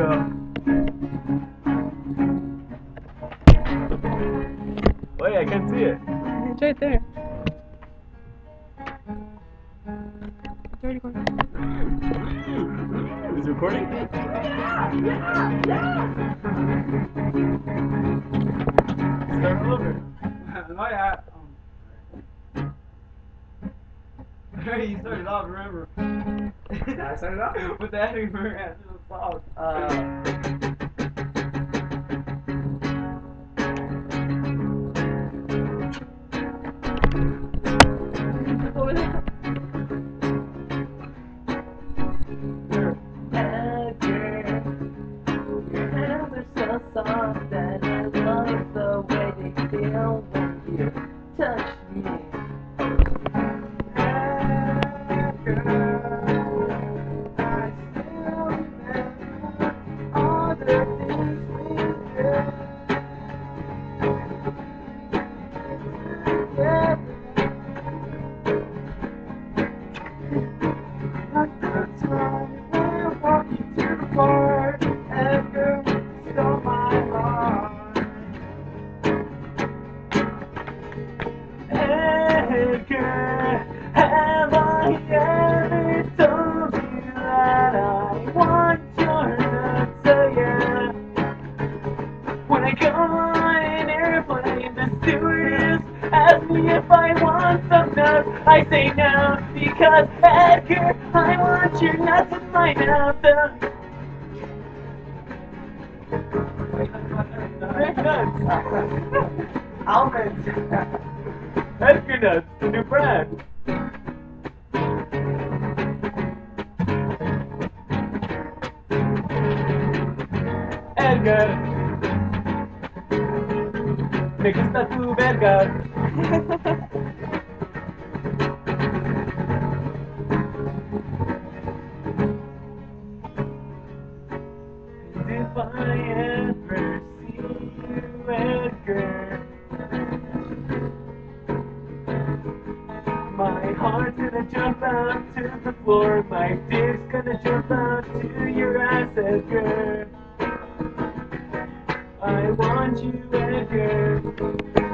go. Wait, I can't see it. It's right there. It's already going. Is it recording? Start over. Oh yeah. You started off, remember? I started off with the Edgar after the song. Over there. Edgar, your hands are so soft, and I love the way they feel when you touch me. Edgar, have I ever told you that I want your nuts, oh yeah? When I go on an airplane, the stewardess asks me if I want some nuts. I say no, because Edgar, I want your nuts in my mouth. Big nuts. Almonds. Edgar nuts, the new brand. Edgar. Me gusta tu verga. If I ever see you, Edgar, my heart's gonna jump out to the floor, my dick's gonna jump out to your ass, Edgar. I want you, Edgar.